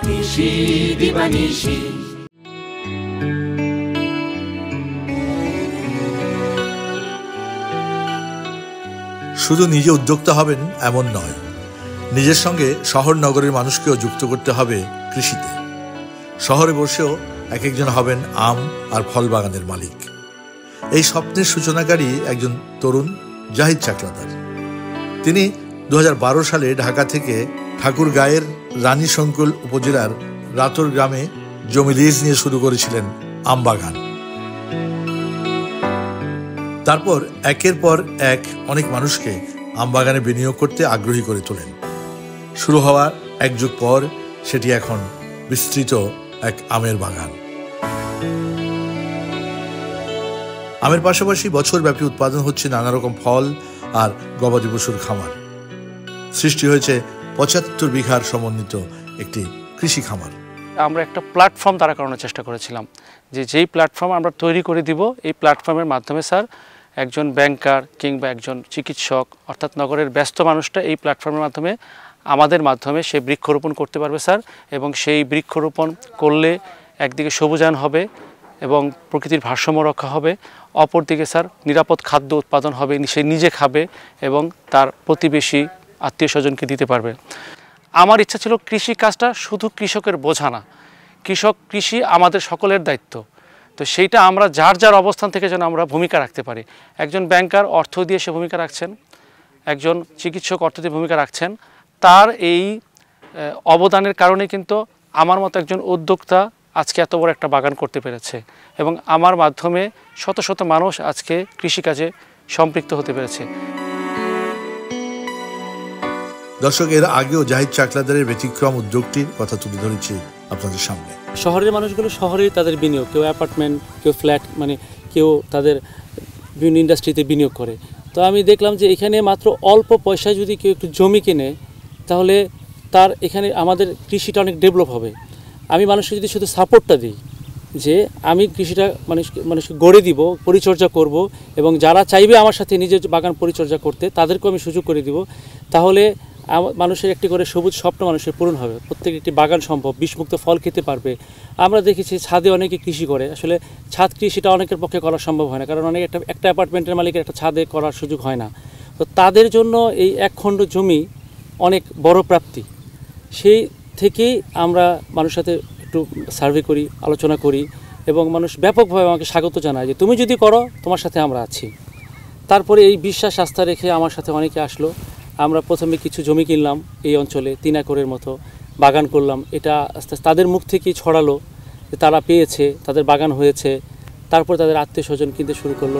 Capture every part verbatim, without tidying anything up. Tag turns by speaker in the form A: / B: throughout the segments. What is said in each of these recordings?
A: কৃষি দিবানিশি।
B: শুধু নিজে উদ্যোক্তা হবেন এমন নয়, নিজের সঙ্গে শহর নগরের মানুষকেও যুক্ত করতে হবে কৃষিতে। শহরে বসেও এক একজন হবেন আম আর ফল বাগানের মালিক। এই স্বপ্নের সূচনাকারী একজন তরুণ জাহিদ চাকলাদার। তিনি দু হাজার বারো সালে ঢাকা থেকে ঠাকুরগাঁয়ের রানীশঙ্কুল উপজেলার রাতর গ্রামে জমি লিজ নিয়ে শুরু করেছিলেন আম বাগান। তারপর একের পর এক অনেক মানুষকে আম বাগানে বিনিয়োগ করতে আগ্রহী করে তোলেন। শুরু হওয়ার এক যুগ পর সেটি এখন বিস্তৃত এক আমের বাগান। আমের পাশাপাশি বছরব্যাপী উৎপাদন হচ্ছে নানা রকম ফল আর গবাদি পশুর খামার। সৃষ্টি হয়েছে পঁচাত্তর বিঘার সমন্বিত একটি কৃষি খামার।
C: আমরা একটা প্ল্যাটফর্ম দাঁড়া করানোর চেষ্টা করেছিলাম, যে যেই প্ল্যাটফর্ম আমরা তৈরি করে দিব, এই প্ল্যাটফর্মের মাধ্যমে স্যার একজন ব্যাংকার কিংবা একজন চিকিৎসক অর্থাৎ নগরের ব্যস্ত মানুষটা এই প্ল্যাটফর্মের মাধ্যমে আমাদের মাধ্যমে সে বৃক্ষরোপণ করতে পারবে স্যার। এবং সেই বৃক্ষরোপণ করলে একদিকে সবুজায়ন হবে এবং প্রকৃতির ভারসাম্য রক্ষা হবে, অপরদিকে স্যার নিরাপদ খাদ্য উৎপাদন হবে, সে নিজে খাবে এবং তার প্রতিবেশী আত্মীয় স্বজনকে দিতে পারবে। আমার ইচ্ছা ছিল কৃষি কাজটা শুধু কৃষকের বোঝা না, কৃষক কৃষি আমাদের সকলের দায়িত্ব। তো সেইটা আমরা যার যার অবস্থান থেকে যেন আমরা ভূমিকা রাখতে পারি। একজন ব্যাংকার অর্থ দিয়ে সে ভূমিকা রাখছেন, একজন চিকিৎসক অর্থ দিয়ে ভূমিকা রাখছেন। তার এই অবদানের কারণে কিন্তু আমার মতো একজন উদ্যোক্তা আজকে এত বড় একটা বাগান করতে পেরেছে এবং আমার মাধ্যমে শত শত মানুষ আজকে কৃষিকাজে সম্পৃক্ত হতে পেরেছে।
B: দর্শক, এর আগেও জাহিদ চাকলাদারের ব্যতিক্রম উদ্যোগটির কথা তুলে ধরেছি আপনাদের সামনে।
D: শহরের মানুষগুলো শহরেই তাদের বিনিয়োগ, কেউ অ্যাপার্টমেন্ট, কেউ ফ্ল্যাট, মানে কেউ তাদের বিভিন্ন ইন্ডাস্ট্রিতে বিনিয়োগ করে। তো আমি দেখলাম যে এখানে মাত্র অল্প পয়সায় যদি কেউ একটু জমি কেনে তাহলে তার এখানে আমাদের কৃষিটা অনেক ডেভেলপ হবে। আমি মানুষকে যদি শুধু সাপোর্টটা দিই যে আমি কৃষিটা মানুষ মানুষকে গড়ে দিব, পরিচর্যা করব এবং যারা চাইবে আমার সাথে নিজের বাগান পরিচর্যা করতে তাদেরকেও আমি সুযোগ করে দিব, তাহলে মানুষের একটি করে সবুজ স্বপ্ন মানুষের পূরণ হবে। প্রত্যেক একটি বাগান সম্ভব, বিষমুক্ত ফল খেতে পারবে। আমরা দেখেছি ছাদে অনেকে কৃষি করে, আসলে ছাদ কৃষিটা অনেকের পক্ষে করা সম্ভব হয় না, কারণ অনেক একটা একটা অ্যাপার্টমেন্টের মালিকের একটা ছাদে করার সুযোগ হয় না। তো তাদের জন্য এই এক খণ্ড জমি অনেক বড় প্রাপ্তি। সেই থেকেই আমরা মানুষের সাথে একটু সার্ভে করি, আলোচনা করি এবং মানুষ ব্যাপকভাবে আমাকে স্বাগত জানায় যে তুমি যদি করো তোমার সাথে আমরা আছি। তারপরে এই বিশ্বাস আস্থা রেখে আমার সাথে অনেকে আসলো। আমরা প্রথমে কিছু জমি কিনলাম এই অঞ্চলে, তিন একরের মতো বাগান করলাম। এটা আস্তে আস্তে তাদের মুখ থেকেই ছড়ালো যে তারা পেয়েছে, তাদের বাগান হয়েছে। তারপর তাদের আত্মীয় স্বজন কিনতে শুরু করলো।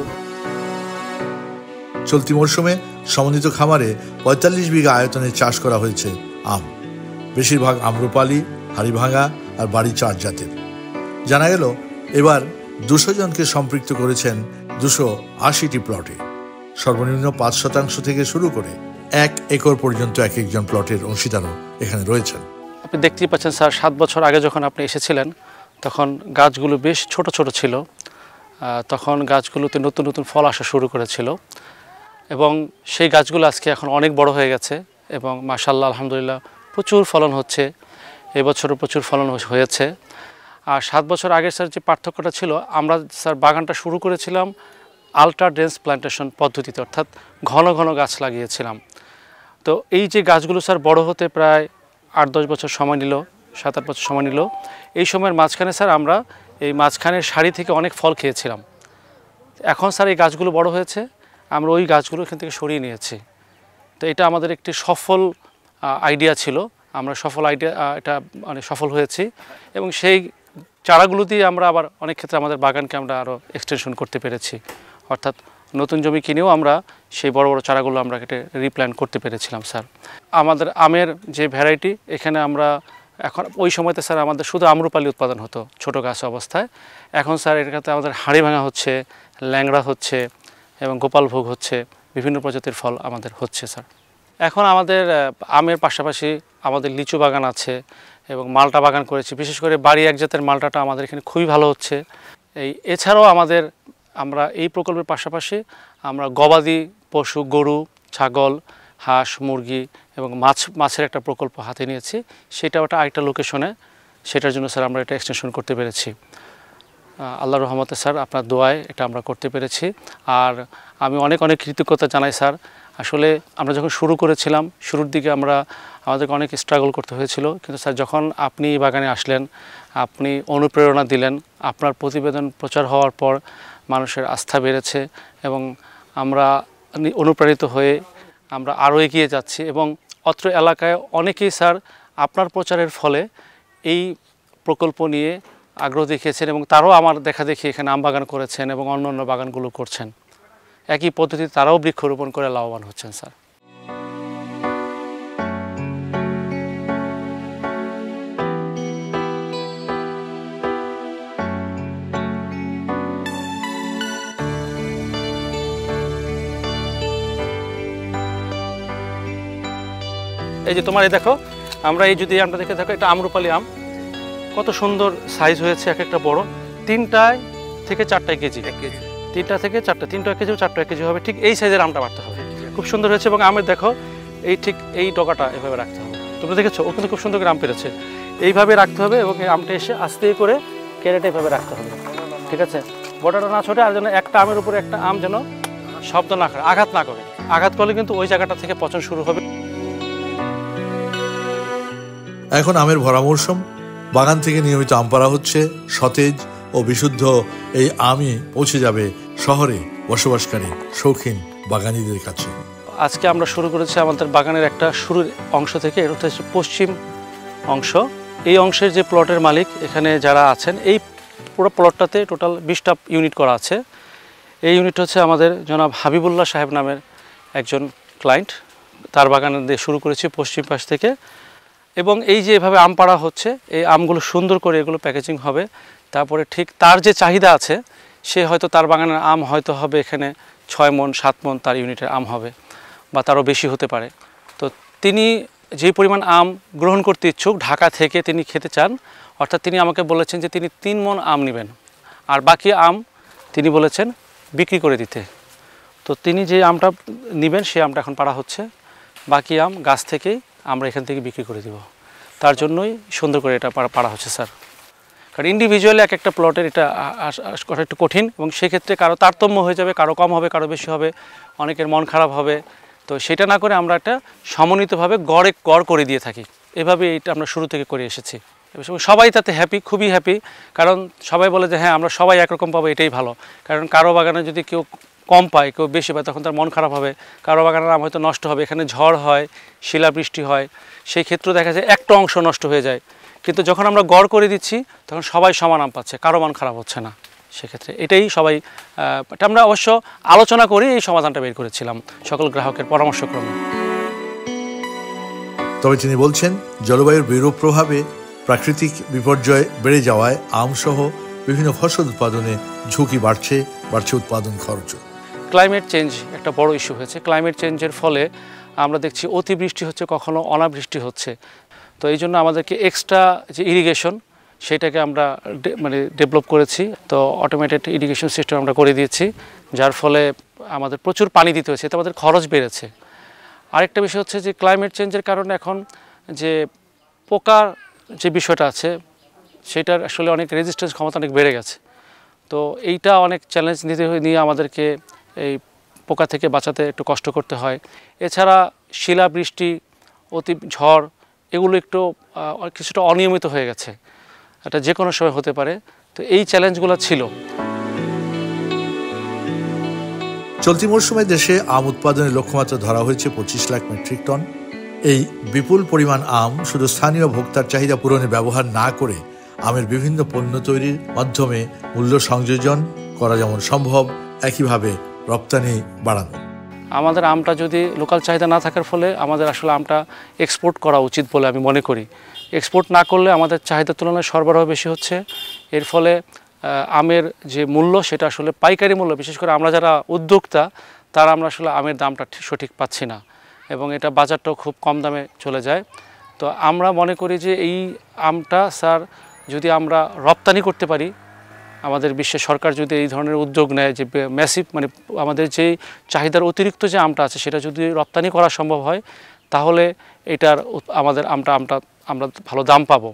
B: চলতি মরশুমে সমন্বিত খামারে পঁয়তাল্লিশ বিঘা আয়তনে চাষ করা হয়েছে আম। বেশিরভাগ আম্রপালি, হাড়িভাঙা আর বাড়ি চার জাতের। জানা গেল এবার দুশো জনকে সম্পৃক্ত করেছেন দুশো আশিটি প্লটে। সর্বনিম্ন পাঁচ শতাংশ থেকে শুরু করে এক একর পর্যন্ত এক একজন প্লটের অংশীদারও এখানে রয়েছেন।
C: আপনি দেখতেই পাচ্ছেন স্যার, সাত বছর আগে যখন আপনি এসেছিলেন তখন গাছগুলো বেশ ছোট ছোট ছিল। তখন গাছগুলোতে নতুন নতুন ফল আসা শুরু করেছিল এবং সেই গাছগুলো আজকে এখন অনেক বড় হয়ে গেছে এবং মাশাআল্লাহ আলহামদুলিল্লাহ প্রচুর ফলন হচ্ছে। এবছরও প্রচুর ফলন হয়েছে। আর সাত বছর আগে স্যার যে পার্থক্যটা ছিল, আমরা স্যার বাগানটা শুরু করেছিলাম আলট্রা ডেন্স প্ল্যান্টেশন পদ্ধতিতে, অর্থাৎ ঘন ঘন গাছ লাগিয়েছিলাম। তো এই যে গাছগুলো স্যার বড় হতে প্রায় আট দশ বছর সময় নিল, সাত আট বছর সময় নিল। এই সময়ের মাঝখানে স্যার আমরা এই মাঝখানের সারি থেকে অনেক ফল খেয়েছিলাম। এখন স্যার এই গাছগুলো বড় হয়েছে, আমরা ওই গাছগুলো এখান থেকে সরিয়ে নিয়েছি। তো এটা আমাদের একটি সফল আইডিয়া ছিল, আমরা সফল আইডিয়া এটা মানে সফল হয়েছি এবং সেই চারাগুলো দিয়ে আমরা আবার অনেক ক্ষেত্রে আমাদের বাগানকে আমরা আরও এক্সটেনশন করতে পেরেছি। অর্থাৎ নতুন জমি কিনেও আমরা সেই বড় বড় চারাগুলো আমরা কেটে রিপ্ল্যান্ট করতে পেরেছিলাম স্যার। আমাদের আমের যে ভ্যারাইটি, এখানে আমরা এখন ওই সময়তে স্যার আমাদের শুধু আম্রপালি উৎপাদন হতো ছোটো গাছ অবস্থায়। এখন স্যার এটাতে আমাদের হাড়িভাঙা হচ্ছে, ল্যাংড়া হচ্ছে এবং গোপালভোগ হচ্ছে, বিভিন্ন প্রজাতির ফল আমাদের হচ্ছে স্যার। এখন আমাদের আমের পাশাপাশি আমাদের লিচু বাগান আছে এবং মালটা বাগান করেছি। বিশেষ করে বাড়ি এক জাতের মালটাটা আমাদের এখানে খুবই ভালো হচ্ছে। এই এছাড়াও আমাদের আমরা এই প্রকল্পের পাশাপাশি আমরা গবাদি পশু, গরু, ছাগল, হাঁস, মুরগি এবং মাছ মাছের একটা প্রকল্প হাতে নিয়েছি। সেটা ওটা আরেকটা লোকেশনে সেটার জন্য স্যার আমরা এটা এক্সটেনশন করতে পেরেছি। আল্লাহর রহমতে স্যার আপনার দোয়ায় এটা আমরা করতে পেরেছি। আর আমি অনেক অনেক কৃতজ্ঞতা জানাই স্যার। আসলে আমরা যখন শুরু করেছিলাম শুরুর দিকে আমরা আমাদেরকে অনেক স্ট্রাগল করতে হয়েছিল, কিন্তু স্যার যখন আপনি বাগানে আসলেন, আপনি অনুপ্রেরণা দিলেন, আপনার প্রতিবেদন প্রচার হওয়ার পর মানুষের আস্থা বেড়েছে এবং আমরা অনুপ্রাণিত হয়ে আমরা আরও এগিয়ে যাচ্ছি। এবং অত্র এলাকায় অনেকেই স্যার আপনার প্রচারের ফলে এই প্রকল্প নিয়ে আগ্রহ দেখিয়েছেন এবং তারাও আমার দেখা দেখি এখানে আম বাগান করেছেন এবং অন্য অন্য বাগানগুলো করছেন। একই পদ্ধতিতে তারাও বৃক্ষরোপণ করে লাভবান হচ্ছেন স্যার। এই যে তোমার এই দেখো, আমরা এই যদি আমটা দেখে থাকো, এটা আমরুপালি আম, কত সুন্দর সাইজ হয়েছে, এক একটা বড়, তিনটায় থেকে চারটায় কেজি, তিনটা থেকে চারটা, তিনটা কেজি চারটা কেজি হবে, ঠিক এই সাইজের আমটা বাড়তে হবে। খুব সুন্দর হয়েছে। এবং আমের দেখো এই ঠিক এই ডগাটা এভাবে রাখতে হবে, তোমরা দেখেছো ও কিন্তু খুব সুন্দর করে আম পেরেছে, এইভাবে রাখতে হবে এবং এই আমটা এসে আস্তে করে ক্যারেটে এভাবে রাখতে হবে, ঠিক আছে, বড়টা না ছোটে, আর যেন একটা আমের উপরে একটা আম যেন শব্দ না করে, আঘাত না করে, আঘাত করলে কিন্তু ওই জায়গাটা থেকে পচন শুরু হবে।
B: এখন আমের ভরা মৌসুম, বাগান থেকে নিয়মিত আম পাড়া হচ্ছে, সতেজ ও বিশুদ্ধ এই আমই পৌঁছে যাবে শহরে বসবাসকারী শৌখিন বাগানীদের কাছে।
C: আজকে আমরা শুরু করেছি আমাদের বাগানের একটা শুরুর অংশ থেকে, এটা হচ্ছে পশ্চিম অংশ। এই অংশের যে প্লটের মালিক এখানে যারা আছেন, এই পুরো প্লটটাতে টোটাল বিশটা ইউনিট করা আছে। এই ইউনিট হচ্ছে আমাদের জনাব হাবিবুল্লাহ সাহেব নামের একজন ক্লায়েন্ট, তার বাগানে দিয়ে শুরু করেছি পশ্চিম পাশ থেকে। এবং এই যে এভাবে আম পাড়া হচ্ছে, এই আমগুলো সুন্দর করে এগুলো প্যাকেজিং হবে, তারপরে ঠিক তার যে চাহিদা আছে, সে হয়তো তার বাগানের আম হয়তো হবে এখানে ছয় মন সাত মন তার ইউনিটের আম হবে, বা তারও বেশি হতে পারে। তো তিনি যে পরিমাণ আম গ্রহণ করতে ইচ্ছুক ঢাকা থেকে তিনি খেতে চান, অর্থাৎ তিনি আমাকে বলেছেন যে তিনি তিন মন আম নেবেন, আর বাকি আম তিনি বলেছেন বিক্রি করে দিতে। তো তিনি যে আমটা নেবেন সেই আমটা এখন পাড়া হচ্ছে, বাকি আম গাছ থেকেই আমরা এখান থেকে বিক্রি করে দিব। তার জন্যই সুন্দর করে এটা পাড়া হচ্ছে স্যার। কারণ ইন্ডিভিজুয়ালি এক একটা প্লটের এটা করা একটু কঠিন, এবং সেক্ষেত্রে কারো তারতম্য হয়ে যাবে, কারো কম হবে, কারো বেশি হবে, অনেকের মন খারাপ হবে। তো সেটা না করে আমরা একটা সমন্বিতভাবে গড়ে গড় করে দিয়ে থাকি, এভাবে এটা আমরা শুরু থেকে করে এসেছি। সবাই তাতে হ্যাপি, খুবই হ্যাপি, কারণ সবাই বলে যে হ্যাঁ আমরা সবাই একরকম পাবো, এটাই ভালো। কারণ কারো বাগানে যদি কেউ কম পায়, কেউ বেশি পায়, তখন তার মন খারাপ হবে, কারো বাগানের আম হয়তো নষ্ট হবে, এখানে ঝড় হয়, শিলাবৃষ্টি হয়, সেই ক্ষেত্রে দেখা যায় একটা অংশ নষ্ট হয়ে যায়। কিন্তু যখন আমরা গড় করে দিচ্ছি তখন সবাই সমান আম পাচ্ছে, কারো মন খারাপ হচ্ছে না। সেক্ষেত্রে এটাই সবাই এটা আমরা অবশ্য আলোচনা করে এই সমাধানটা বের করেছিলাম সকল গ্রাহকের পরামর্শক্রমে।
B: তবে তিনি বলছেন, জলবায়ুর বিরূপ প্রভাবে প্রাকৃতিক বিপর্যয় বেড়ে যাওয়ায় আমসহ বিভিন্ন ফসল উৎপাদনে ঝুঁকি বাড়ছে, বাড়ছে উৎপাদন খরচ।
C: ক্লাইমেট চেঞ্জ একটা বড় ইস্যু হয়েছে। ক্লাইমেট চেঞ্জের ফলে আমরা দেখছি অতিবৃষ্টি হচ্ছে, কখনো অনাবৃষ্টি হচ্ছে। তো এই জন্য আমাদেরকে এক্সট্রা যে ইরিগেশন সেটাকে আমরা মানে ডেভেলপ করেছি। তো অটোমেটেড ইরিগেশন সিস্টেম আমরা করে দিয়েছি, যার ফলে আমাদের প্রচুর পানি দিতে হয়েছে, এতে আমাদের খরচ বেড়েছে। আরেকটা বিষয় হচ্ছে যে ক্লাইমেট চেঞ্জের কারণে এখন যে পোকার যে বিষয়টা আছে সেটার আসলে অনেক রেজিস্ট্যান্স ক্ষমতা অনেক বেড়ে গেছে। তো এইটা অনেক চ্যালেঞ্জ নিতে নিয়ে আমাদেরকে এই পোকা থেকে বাঁচাতে একটু কষ্ট করতে হয়। এছাড়া শিলাবৃষ্টি, অতি ঝড় এগুলো একটু কিছুটা অনিয়মিত হয়ে গেছে, এটা যে কোনো সময় হতে পারে। তো এই চ্যালেঞ্জগুলো ছিল।
B: চলতি মরশুমে দেশে আম উৎপাদনের লক্ষ্যমাত্রা ধরা হয়েছে পঁচিশ লাখ মেট্রিক টন। এই বিপুল পরিমাণ আম শুধু স্থানীয় ভোক্তার চাহিদা পূরণে ব্যবহার না করে আমের বিভিন্ন পণ্য তৈরির মাধ্যমে মূল্য সংযোজন করা যেমন সম্ভব, একইভাবে রপ্তানি বাড়ানো।
C: আমাদের আমটা যদি লোকাল চাহিদা না থাকার ফলে আমাদের আসলে আমটা এক্সপোর্ট করা উচিত বলে আমি মনে করি। এক্সপোর্ট না করলে আমাদের চাহিদার তুলনায় সরবরাহ বেশি হচ্ছে, এর ফলে আমের যে মূল্য সেটা আসলে পাইকারি মূল্য, বিশেষ করে আমরা যারা উদ্যোক্তা তারা আমরা আসলে আমের দামটা সঠিক পাচ্ছি না, এবং এটা বাজারটাও খুব কম দামে চলে যায়। তো আমরা মনে করি যে এই আমটা স্যার যদি আমরা রপ্তানি করতে পারি, আমাদের বিশ্বের সরকার যদি এই ধরনের উদ্যোগ নেয় যে ম্যাসিভ মানে আমাদের যেই চাহিদার অতিরিক্ত যে আমটা আছে সেটা যদি রপ্তানি করা সম্ভব হয়, তাহলে এটার আমাদের আমটা আমটা আমরা ভালো দাম পাবো।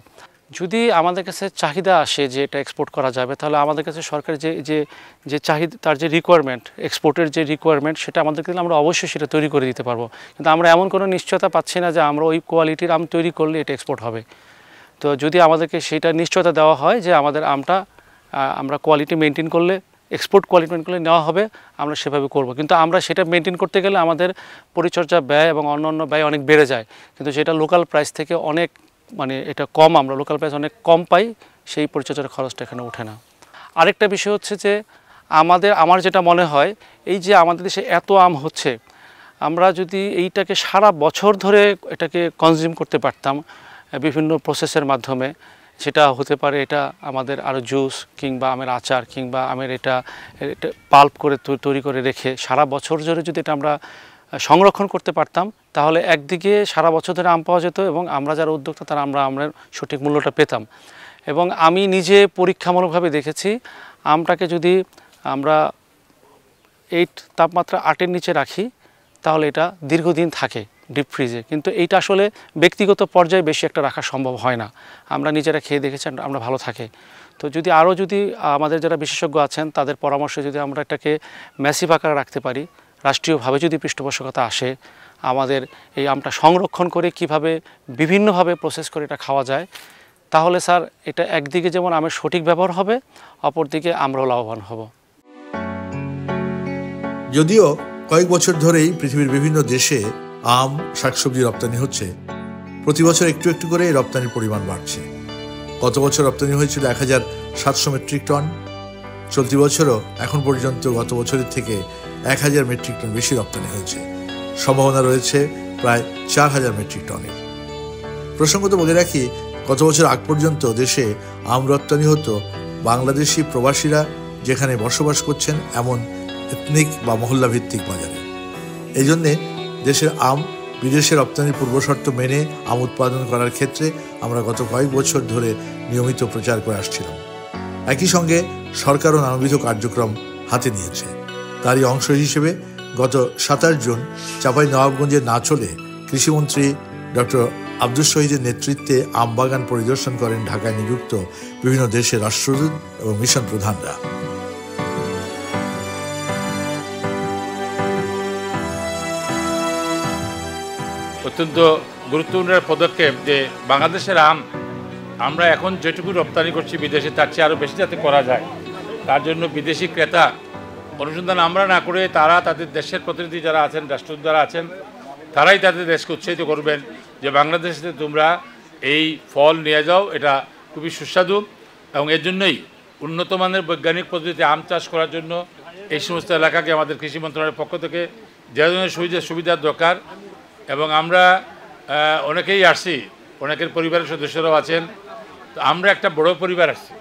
C: যদি আমাদের কাছে চাহিদা আসে যে এটা এক্সপোর্ট করা যাবে, তাহলে আমাদের কাছে সরকার যে যে যে চাহিদা, তার যে রিকোয়ারমেন্ট, এক্সপোর্টের যে রিকোয়ারমেন্ট, সেটা আমাদেরকে দিলে আমরা অবশ্যই সেটা তৈরি করে দিতে পারবো। কিন্তু আমরা এমন কোনো নিশ্চয়তা পাচ্ছি না যে আমরা ওই কোয়ালিটির আম তৈরি করলে এটা এক্সপোর্ট হবে। তো যদি আমাদেরকে সেটা নিশ্চয়তা দেওয়া হয় যে আমাদের আমটা আমরা কোয়ালিটি মেনটেন করলে, এক্সপোর্ট কোয়ালিটি মেনটেন করলে নেওয়া হবে, আমরা সেভাবে করব। কিন্তু আমরা সেটা মেনটেন করতে গেলে আমাদের পরিচর্যা ব্যয় এবং অন্যান্য ব্যয় অনেক বেড়ে যায়, কিন্তু সেটা লোকাল প্রাইস থেকে অনেক মানে এটা কম, আমরা লোকাল প্রাইস অনেক কম পাই, সেই পরিচর্যার খরচটা এখানে ওঠে না। আরেকটা বিষয় হচ্ছে যে আমাদের আমার যেটা মনে হয়, এই যে আমাদের দেশে এত আম হচ্ছে, আমরা যদি এইটাকে সারা বছর ধরে এটাকে কনজিউম করতে পারতাম বিভিন্ন প্রসেসের মাধ্যমে, সেটা হতে পারে এটা আমাদের আরও জুস কিংবা আমের আচার কিংবা আমের এটা এটা পাল্প করে তৈরি করে রেখে সারা বছর ধরে যদি এটা আমরা সংরক্ষণ করতে পারতাম, তাহলে একদিকে সারা বছর ধরে আম পাওয়া যেত এবং আমরা যারা উদ্যোক্তা তারা আমরা আমরা সঠিক মূল্যটা পেতাম। এবং আমি নিজে পরীক্ষামূলকভাবে দেখেছি, আমটাকে যদি আমরা এইট তাপমাত্রা আটের নিচে রাখি তাহলে এটা দীর্ঘদিন থাকে ডিপ ফ্রিজে, কিন্তু এইটা আসলে ব্যক্তিগত পর্যায়ে বেশি একটা রাখা সম্ভব হয় না। আমরা নিজেরা খেয়ে দেখেছি আমরা ভালো থাকে। তো যদি আরও যদি আমাদের যারা বিশেষজ্ঞ আছেন তাদের পরামর্শে যদি আমরা এটাকে ম্যাসিভ আকারে রাখতে পারি, রাষ্ট্রীয়ভাবে যদি পৃষ্ঠপোষকতা আসে, আমাদের এই আমটা সংরক্ষণ করে কিভাবে বিভিন্নভাবে প্রসেস করে এটা খাওয়া যায়, তাহলে স্যার এটা একদিকে যেমন আমের সঠিক ব্যবহার হবে, অপরদিকে আমরাও লাভবান হব।
B: যদিও কয়েক বছর ধরেই পৃথিবীর বিভিন্ন দেশে আম শাকসবজি রপ্তানি হচ্ছে, প্রতি বছর একটু একটু করে রপ্তানির পরিমাণ বাড়ছে। গত বছর রপ্তানি হয়েছিল এক হাজার সাতশো মেট্রিক টন, চলতি বছরও এখন পর্যন্ত গত বছরের থেকে এক হাজার মেট্রিক টন বেশি রপ্তানি হয়েছে। সম্ভাবনা রয়েছে প্রায় চার হাজার মেট্রিক টনের। প্রসঙ্গত বলে রাখি, গত বছর আগ পর্যন্ত দেশে আম রপ্তানি হতো বাংলাদেশি প্রবাসীরা যেখানে বসবাস করছেন এমন এথনিক বা মহল্লা ভিত্তিক বাজারে। এই জন্যে দেশের আম বিদেশে রপ্তানির পূর্বশর্ত মেনে আম উৎপাদন করার ক্ষেত্রে আমরা গত কয়েক বছর ধরে নিয়মিত প্রচার করে আসছিলাম। একই সঙ্গে সরকারও নানাবিধ কার্যক্রম হাতে নিয়েছে। তারই অংশ হিসেবে গত সাতাশ জুন চাঁপাইনবাবগঞ্জের নাচলে কৃষিমন্ত্রী ডক্টর আব্দুস শহীদের নেতৃত্বে আম বাগান পরিদর্শন করেন ঢাকায় নিযুক্ত বিভিন্ন দেশের রাষ্ট্রদূত এবং মিশন প্রধানরা।
E: অত্যন্ত গুরুত্বপূর্ণ পদক্ষেপ যে বাংলাদেশের আম আমরা এখন যেটুকু রপ্তানি করছি বিদেশে, তার চেয়ে আরও বেশি যাতে করা যায়, তার জন্য বিদেশি ক্রেতা অনুসন্ধান আমরা না করে তারা তাদের দেশের প্রতিনিধি যারা আছেন, রাষ্ট্রদূত যারা আছেন, তারাই তাদের দেশকে উৎসাহিত করবেন যে বাংলাদেশে তোমরা এই ফল নিয়ে যাও, এটা খুবই সুস্বাদু। এবং এর জন্যই উন্নত মানের বৈজ্ঞানিক পদ্ধতিতে আম চাষ করার জন্য এই সমস্ত এলাকাকে আমাদের কৃষি মন্ত্রণালয়ের পক্ষ থেকে যে ধরনের সুবিধা সুবিধার দরকার, এবং আমরা অনেকেই আসছি, অনেকের পরিবারের সদস্যরাও আছেন, তো আমরা একটা বড় পরিবার আসছি,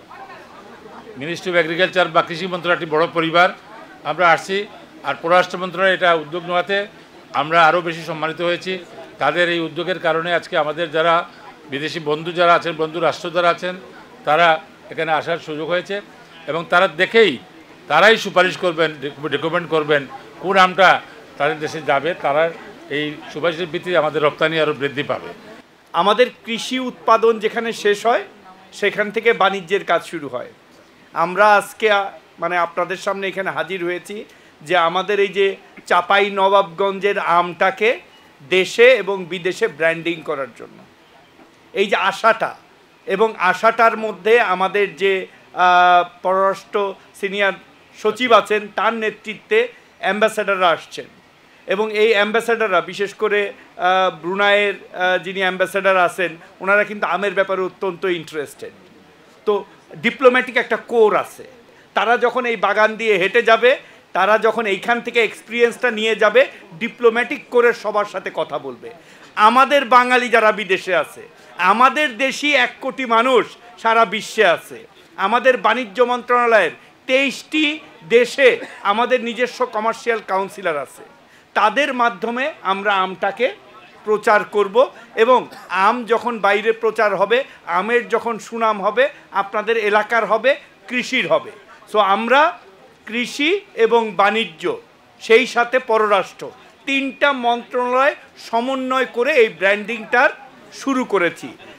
E: মিনিস্ট্রি অফ এগ্রিকালচার বা কৃষি মন্ত্রণালয় একটি বড় পরিবার আমরা আসছি। আর পররাষ্ট্র মন্ত্রণালয় এটা উদ্যোগ নেওয়াতে আমরা আরও বেশি সম্মানিত হয়েছি। তাদের এই উদ্যোগের কারণে আজকে আমাদের যারা বিদেশি বন্ধু যারা আছেন, বন্ধু রাষ্ট্র যারা আছেন, তারা এখানে আসার সুযোগ হয়েছে এবং তারা দেখেই তারাই সুপারিশ করবেন, রেকমেন্ড করবেন কোন আমটা তাদের দেশে যাবে। তারা এই সুপারিশের ভিত্তিতে আমাদের রপ্তানি আরও বৃদ্ধি পাবে।
F: আমাদের কৃষি উৎপাদন যেখানে শেষ হয় সেখান থেকে বাণিজ্যের কাজ শুরু হয়। আমরা আজকে মানে আপনাদের সামনে এখানে হাজির হয়েছি যে আমাদের এই যে চাঁপাইনবাবগঞ্জের আমটাকে দেশে এবং বিদেশে ব্র্যান্ডিং করার জন্য এই যে আশাটা, এবং আশাটার মধ্যে আমাদের যে পররাষ্ট্র সিনিয়র সচিব আছেন তার নেতৃত্বে অ্যাম্বাসেডাররা আসছেন, এবং এই অ্যাম্বাসেডাররা বিশেষ করে ব্রুনাইয়ের যিনি অ্যাম্বাসেডার আছেন ওনারা কিন্তু আমের ব্যাপারে অত্যন্ত ইন্টারেস্টেড। তো ডিপ্লোম্যাটিক একটা কোর আছে, তারা যখন এই বাগান দিয়ে হেঁটে যাবে, তারা যখন এইখান থেকে এক্সপিরিয়েন্সটা নিয়ে যাবে, ডিপ্লোম্যাটিক করে সবার সাথে কথা বলবে। আমাদের বাঙালি যারা বিদেশে আছে, আমাদের দেশি এক কোটি মানুষ সারা বিশ্বে আছে, আমাদের বাণিজ্য মন্ত্রণালয়ের তেইশটি দেশে আমাদের নিজস্ব কমার্শিয়াল কাউন্সিলর আছে, তাদের মাধ্যমে আমরা আমটাকে প্রচার করব, এবং আম যখন বাইরে প্রচার হবে, আমের যখন সুনাম হবে, আপনাদের এলাকার হবে, কৃষির হবে। সো আমরা কৃষি এবং বাণিজ্য সেই সাথে পররাষ্ট্র তিনটা মন্ত্রণালয় সমন্বয় করে এই ব্র্যান্ডিংটার শুরু করেছি।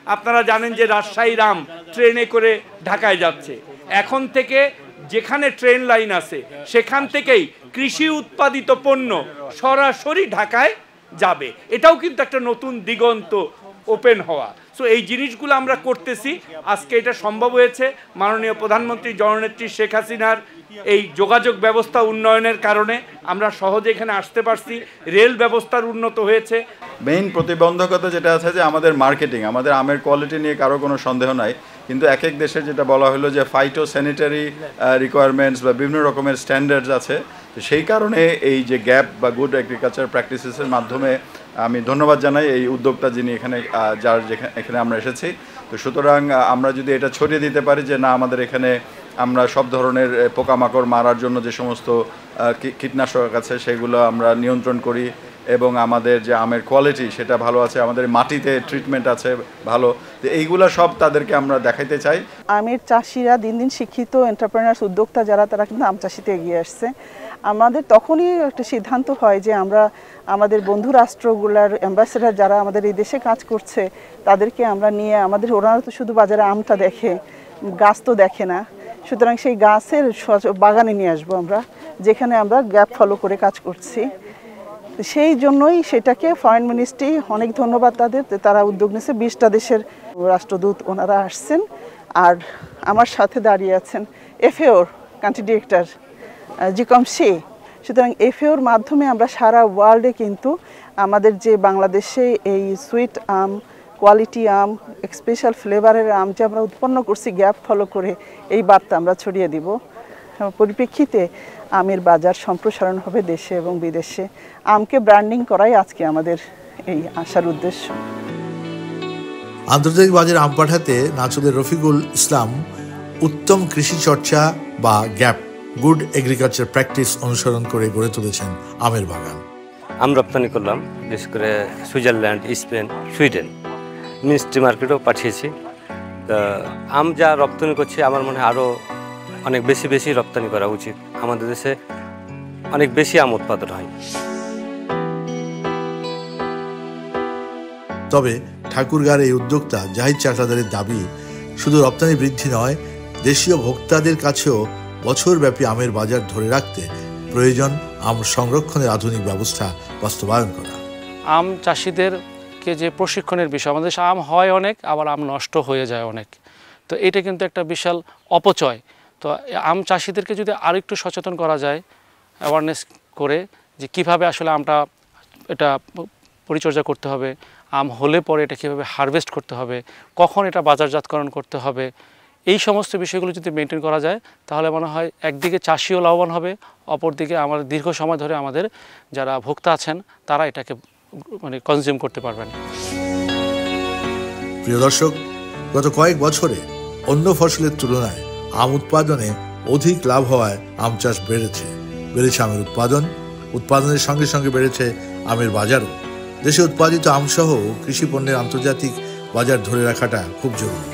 F: আপনারা জানেন যে রাজশাহীর আম ট্রেনে করে ঢাকায় যাচ্ছে। এখন থেকে যেখানে ট্রেন লাইন আছে সেখান থেকেই কৃষি উৎপাদিত পণ্য সরাসরি ঢাকায় যাবে। এটাও কিন্তু একটা নতুন দিগন্ত ওপেন হওয়া। সো এই জিনিসগুলো আমরা করতেছি। আজকে এটা সম্ভব হয়েছে মাননীয় প্রধানমন্ত্রী জননেত্রী শেখ হাসিনার এই যোগাযোগ ব্যবস্থা উন্নয়নের কারণে আমরা সহজে এখানে আসতে পারছি। রেল ব্যবস্থার উন্নত হয়েছে।
G: মেইন প্রতিবন্ধকতা যেটা আছে যে আমাদের মার্কেটিং, আমাদের আমের কোয়ালিটি নিয়ে কারো কোনো সন্দেহ নাই, কিন্তু এক এক দেশে যেটা বলা হলো যে ফাইটো স্যানিটারি রিকোয়ারমেন্টস বা বিভিন্ন রকমের স্ট্যান্ডার্ডস আছে, তো সেই কারণে এই যে গ্যাপ বা গুড এগ্রিকালচার প্র্যাকটিসেসের মাধ্যমে আমি ধন্যবাদ জানাই এই উদ্যোক্তা যিনি এখানে যার যেখানে এখানে আমরা এসেছি। তো সুতরাং আমরা যদি এটা ছড়িয়ে দিতে পারি যে না, আমাদের এখানে আমরা সব ধরনের পোকামাকড় মারার জন্য যে সমস্ত কীটনাশক আছে সেগুলো আমরা নিয়ন্ত্রণ করি এবং আমাদের যে আমের কোয়ালিটি সেটা ভালো আছে, আমাদের মাটিতে ট্রিটমেন্ট আছে ভালো, তো এইগুলো সব তাদেরকে আমরা দেখাইতে চাই।
H: আমের চাষিরা দিন দিন শিক্ষিত এন্টারপ্রেনার্স উদ্যোক্তা যারা, তারা কিন্তু আম চাষিতে এগিয়ে আসছে। আমাদের তখনই একটা সিদ্ধান্ত হয় যে আমরা আমাদের বন্ধু রাষ্ট্রগুলোর অ্যাম্বাসেডার যারা আমাদের এই দেশে কাজ করছে তাদেরকে আমরা নিয়ে, আমাদের ওরা তো শুধু বাজারে আমটা দেখে, গাছ তো দেখে না, সুতরাং সেই গাছের বাগানে নিয়ে আসবো আমরা, যেখানে আমরা গ্যাপ ফলো করে কাজ করছি। সেই জন্যই সেটাকে ফরেন মিনিস্ট্রি, অনেক ধন্যবাদ তাদের, তারা উদ্যোগ নিয়েছে। বিশটা দেশের রাষ্ট্রদূত ওনারা আসছেন, আর আমার সাথে দাঁড়িয়ে আছেন এফএওর কান্ট্রি ডিরেক্টর জিকম শে। সুতরাং এফএওর মাধ্যমে আমরা সারা ওয়ার্ল্ডে কিন্তু আমাদের যে বাংলাদেশে এই সুইট আম, কোয়ালিটি আম, স্পেশাল ফ্লেভারের আম যে আমরা উৎপন্ন করছি গ্যাপ ফলো করে, এই বার্তা আমরা ছড়িয়ে দিব। পরিপ্রেক্ষিতে আমের বাজার সম্প্রসারণ হবে দেশে এবং বিদেশে। আমকে ব্র্যান্ডিং করাই আজকে আমাদের এই আসার উদ্দেশ্য।
B: আন্তর্জাতিক বাজারে আম পাঠাতে নাচুদের রফিকুল ইসলাম উত্তম কৃষি চর্চা বা গ্যাপ, গুড এগ্রিকালচার প্র্যাকটিস অনুসরণ করে গড়ে তুলেছেন আমের বাগান।
I: আম রপ্তানি করলাম বিশেষ করে সুইজারল্যান্ড, স্পেন, সুইডেন, মিনিস্ট্রি মার্কেটও পাঠিয়েছি। আম যা রপ্তানি করছি আমার মনে হয় আরও অনেক বেশি বেশি রপ্তানি করা উচিত। আমাদের দেশে অনেক বেশি আম উৎপাদন হয়।
B: তবে ঠাকুরগাঁর এই উদ্যোক্তা জাহিদ চাকলাদারের দাবি, শুধু রপ্তানি বৃদ্ধি নয়, দেশীয় ভোক্তাদের কাছেও বছরব্যাপী আমের বাজার ধরে রাখতে প্রয়োজন আম সংরক্ষণের আধুনিক ব্যবস্থা বাস্তবায়ন করা।
C: আম চাষিদেরকে যে প্রশিক্ষণের বিষয়, আমাদের দেশে আম হয় অনেক, আবার আম নষ্ট হয়ে যায় অনেক, তো এটা কিন্তু একটা বিশাল অপচয়। তো আম চাষিদেরকে যদি আরেকটু সচেতন করা যায়, অ্যাওয়ারনেস করে যে কিভাবে আসলে আমটা এটা পরিচর্যা করতে হবে, আম হলে পরে এটা কীভাবে হারভেস্ট করতে হবে, কখন এটা বাজারজাতকরণ করতে হবে, এই সমস্ত বিষয়গুলো যদি মেনটেন করা যায় তাহলে মনে হয় একদিকে চাষিও লাভবান হবে, অপরদিকে আমাদের দীর্ঘ সময় ধরে আমাদের যারা ভোক্তা আছেন তারা এটাকে মানে কনজিউম করতে পারবেন।
B: প্রিয় দর্শক, গত কয়েক বছরে অন্য ফসলের তুলনায় আম উৎপাদনে অধিক লাভ হওয়ায় আম চাষ বেড়েছে। বেড়েছে আমের উৎপাদন, উৎপাদনের সঙ্গে সঙ্গে বেড়েছে আমের বাজারও। দেশে উৎপাদিত আমসহ কৃষি পণ্যের আন্তর্জাতিক বাজার ধরে রাখাটা খুব জরুরি।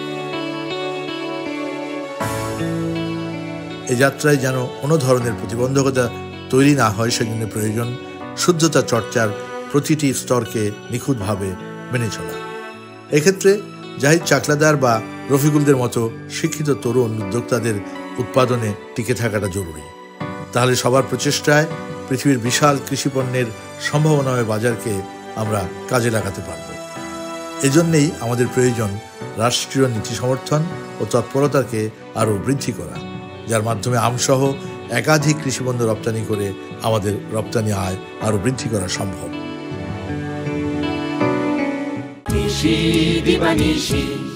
B: এই যাত্রায় যেন কোনো ধরনের প্রতিবন্ধকতা তৈরি না হয়, সেজন্য প্রয়োজন শুদ্ধতা চর্চার প্রতিটি স্তরকে নিখুঁতভাবে মেনে চলা। এক্ষেত্রে জাহিদ চাকলাদার বা রফিকুলদের মতো শিক্ষিত তরুণ উদ্যোক্তাদের উৎপাদনে টিকে থাকাটা জরুরি। তাহলে সবার প্রচেষ্টায় পৃথিবীর বিশাল কৃষিপণ্যের সম্ভাবনাময় বাজারকে আমরা কাজে লাগাতে পারব। এজন্যেই আমাদের প্রয়োজন রাষ্ট্রীয় নীতি সমর্থন ও তৎপরতাকে আরও বৃদ্ধি করা, যার মাধ্যমে আমসহ একাধিক কৃষিপণ্য রপ্তানি করে আমাদের রপ্তানি আয় আরও বৃদ্ধি করা সম্ভব।
A: কৃষি দিবানিশি।